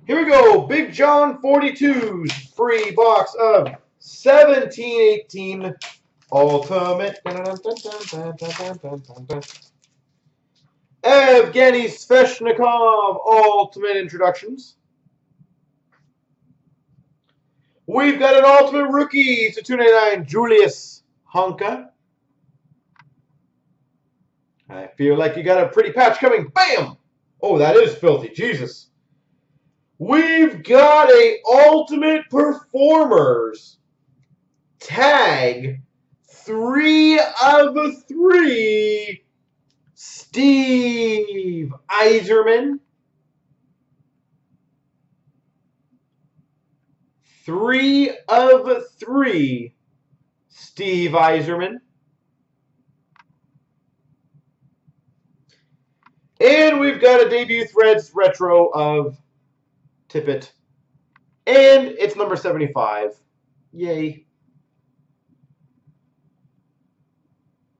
Here we go. BigJohn42's free box of 1718 Ultimate. Evgeny Sveshnikov Ultimate Introductions. We've got an Ultimate Rookie to 299 Julius Honka. I feel like you got a pretty patch coming. Bam! Oh, that is filthy. Jesus. We've got a Ultimate Performers tag 3 of 3 Steve Yzerman. 3 of 3 Steve Yzerman. And we've got a debut Threads retro of Tippett. And it's number 75. Yay.